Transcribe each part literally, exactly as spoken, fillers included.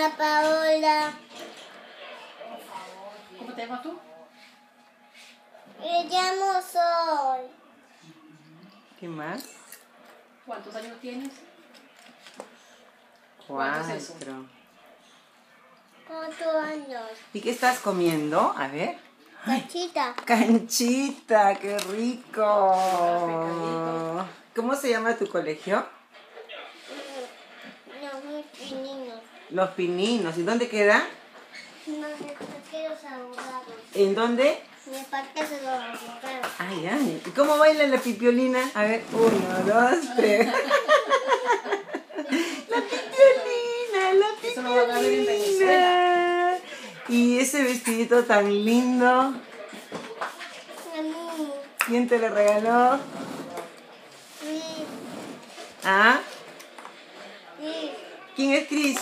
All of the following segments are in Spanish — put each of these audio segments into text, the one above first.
Ana Paola. ¿Cómo te llamas tú? Me llamo Sol. ¿Qué más? ¿Cuántos años tienes? ¿Cuánto es eso? Cuatro. Cuatro años. ¿Y qué estás comiendo? A ver. Cachita. Canchita, qué rico. Ah, ¿Cómo se llama tu colegio? Los muy niños. Los Pininos. ¿Y dónde queda? No, me parque los abogados. ¿En dónde? Me parque de los abogados. Ay, ay. ¿Y cómo baila la pipiolina? A ver, uno, dos, tres. La pipiolina, la Eso lo van a ver en pipiolina. Y ese vestidito tan lindo. A mí. ¿Quién te lo regaló? Sí. ¿Ah? Sí. ¿Quién es Cris?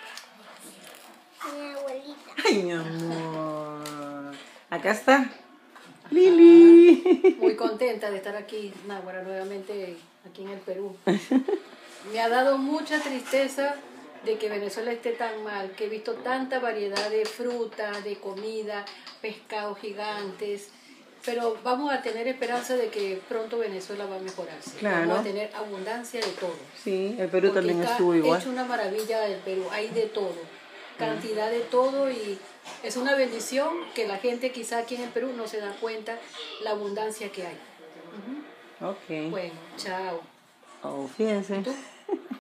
Mi abuelita. Ay, mi amor. Acá está. Lili. Muy contenta de estar aquí, Náguara, nuevamente aquí en el Perú. Me ha dado mucha tristeza de que Venezuela esté tan mal, que he visto tanta variedad de fruta, de comida, pescados gigantes, pero vamos a tener esperanza de que pronto Venezuela va a mejorarse. Claro. Vamos a tener abundancia de todo. Sí, el Perú Porque también está estuvo igual. hecho una maravilla del Perú, hay de todo, cantidad de todo, y es una bendición que la gente quizá aquí en el Perú no se da cuenta la abundancia que hay. Ok. Bueno, chao. Oh, fíjense. ¿Tú?